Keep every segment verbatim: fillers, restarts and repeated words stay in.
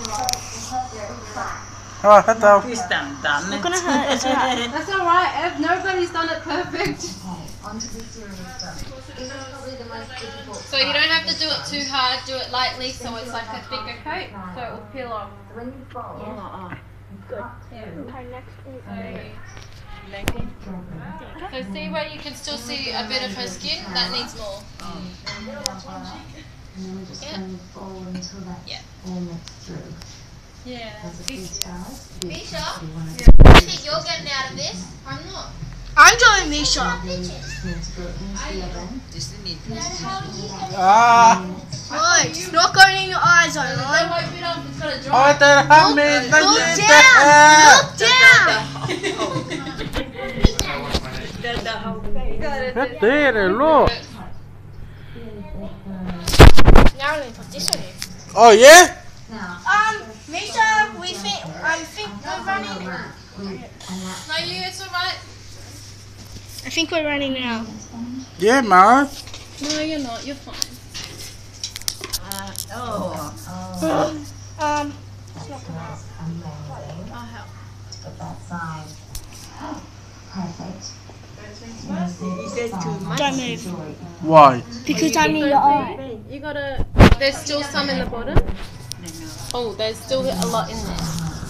Oh, hello. He's done done. It's gonna hurt, isn't it? That's alright, Ev. Nobody's done it perfect. So you don't have to do it too hard, do it lightly so it's like a thicker coat, so it will peel off. Yeah. Good. So see where you can still see a bit of her skin? That needs more. Yeah. Yeah. Yeah. Misha, what do you think you're getting out of this? I'm not. I'm doing Misha. Ah, Right, it's not going in your eyes, alright? oh, the hammy, the Look the down! Look down! there, look. Now I'm gonna put this on you. Oh yeah? Um, Misha, we think, I think we're running. No, you, it's alright. I think we're running now. Yeah, man. No, you're not. You're fine. Uh, oh. Um, I'll help. He said too much. don't move. Why? Because I'm in your eye. You gotta. There's still some in the bottom. Oh, there's still a lot in there.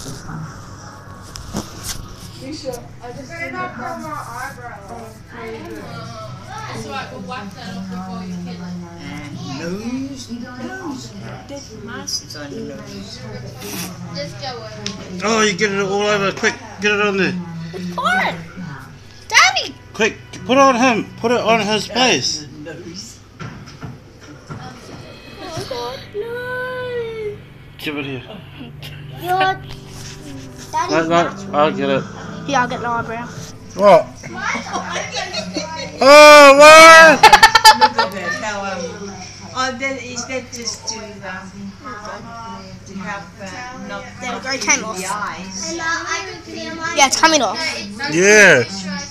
It's alright, we'll wipe that off before you kill it. Nose, nose. There's masks on the nose. Just go over it. Oh, you get it all over. Quick, get it on there. It's fine. Daddy! Quick, put it on him. Put it on his face. Nose. Oh God, no. Give it here. Your daddy. Like that. I'll get it. Yeah, I'll get the eyebrow. What? Oh, what? Look at that. How um. Oh, then is that just to um to have uh, not There we not go, in came off. the eyes? Yeah, it's coming off. Yeah.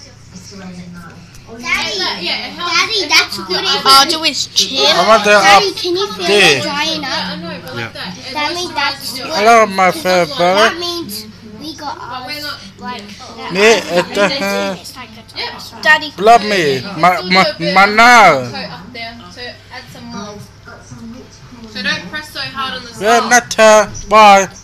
Daddy, Yeah, it helps. Daddy, that's good. I'll do his chin. I want the Daddy, up can you feel there. it drying Yeah, up? I know, but like that. It That means moisturizes that's your good. eyes. Hello, my fair That brother. means we got But we're ours not. like that. Me, it, uh, It's like a Yeah. Daddy. blood me. My, Still my, do a bit my of now. coat up there, so add some more. So don't press so hard on the Yeah, side. not uh, why?